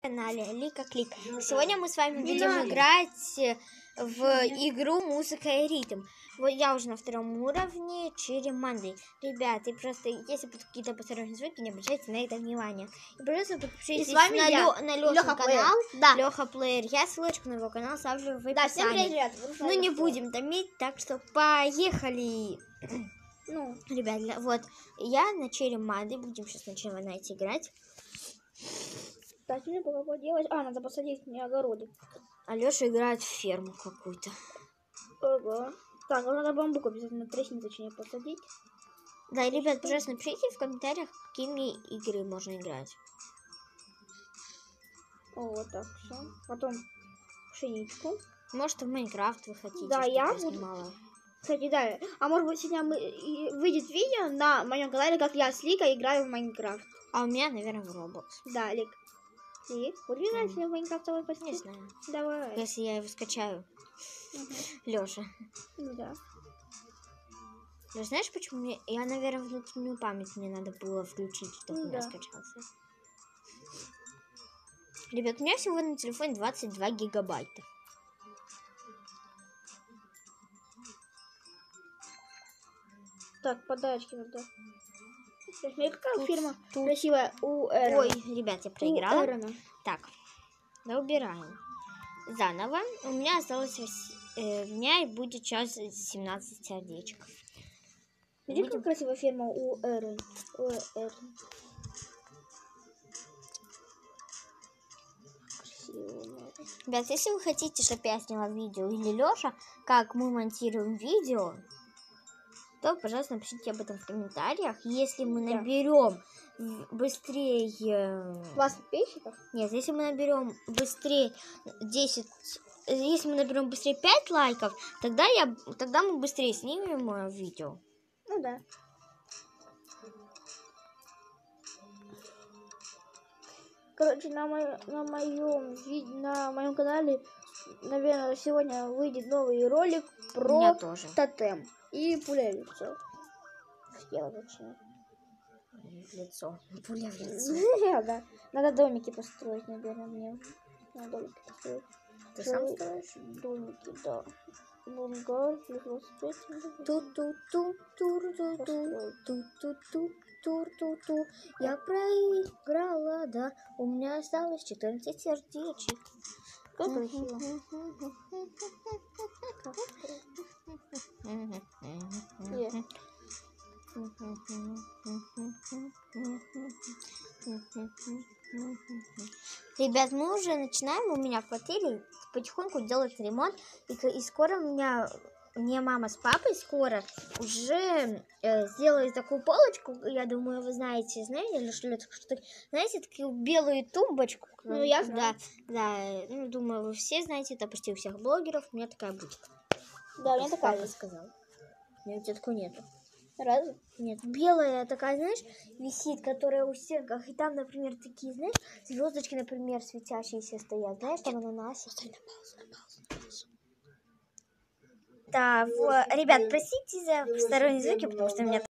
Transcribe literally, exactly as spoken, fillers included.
канале Лика Клик. Сегодня мы с вами будем играть в игру «Музыка и ритм». Вот я уже на втором уровне Череманды. Ребята, и просто если будут какие-то посторонние звуки, не обращайте на это внимание. И, пожалуйста, подпишитесь на, Лё, на Лёша канал, да. Лёха Плеер. Я ссылочку на его канал ставлю в описании. Да, привет, ну не будем томить, так что поехали. Ну, ребят, вот я на Череманды. Будем сейчас начинать играть. Так, мне было поделать. А, надо посадить мне огороды. А Лёша играет в ферму какую-то. Ага. Так, ну надо бамбук обязательно трясни, точнее, посадить. Да, и, ребят, пожалуйста, напишите в комментариях, какими игры можно играть. О, вот так, все. Потом пшеничку. Может, в Майнкрафт вы хотите, да, чтобы я, я буду... снимала. Кстати, да. А может быть, сегодня мы... выйдет видео на моем канале, как я с Ликой играю в Майнкрафт. А у меня, наверное, в Roblox. Да, Лик. И будем играть в Майнкрафтовый постель? Не знаю. Давай. Если я его скачаю. Угу. Лёша. Ну да. Лёш, знаешь, почему мне... Я, наверное, внутреннюю память мне надо было включить, чтобы ну, у меня да. скачался. Ребят, у меня всего на телефоне двадцать два гигабайта. Так, подарочки надо. Смотри, какая тут, фирма тут... красивая у Эрона. Ой, ребят, я проиграла. Эрона. Так, да, убираем. Заново. У меня осталось... Э, у меня будет сейчас семнадцать сердечек. Видишь, Будем... какая красивая фирма у Эрон. У Эрон. Ребят, если вы хотите, чтобы я сняла видео или Лёша, как мы монтируем видео, то, пожалуйста, напишите об этом в комментариях. Если мы наберем быстрее... двадцать подписчиков? Нет, если мы наберем быстрее десять... Если мы наберем быстрее пять лайков, тогда, я... тогда мы быстрее снимем видео. Ну да. Короче, на, мо... на, моем... на моем канале, наверное, сегодня выйдет новый ролик про тотем. И пуля в лицо. Съела точнее. В лицо. Пуля в лицо. Да. Надо домики построить, наверное, мне. Надо домики построить. Ты сам строишь? Домики, да. Бунгар, велосипед. Ту-ту-ту, тур-ту-ту, ту-ту-ту, тур-ту-ту. Я проиграла, да. У меня осталось четырнадцать сердечек. Как красиво. Ребят, мы уже начинаем у меня в квартире потихоньку делать ремонт. И, и скоро у меня, мне мама с папой скоро уже э, сделают такую полочку. Я думаю, вы знаете, знаете, или что это, что знаете, такую белую тумбочку. Ну, я знаю. Да, да, ну, думаю, вы все знаете, это почти у всех блогеров. У меня такая будет. Да, у меня такая папа сказал. У меня у тебя такой нету. Разве? Нет, белая такая, знаешь, висит, которая у стенках. И там, например, такие, знаешь, звездочки, например, светящиеся стоят. Знаешь, там ананасы. Да, вот. Ребят, простите за посторонние звуки, потому что у меня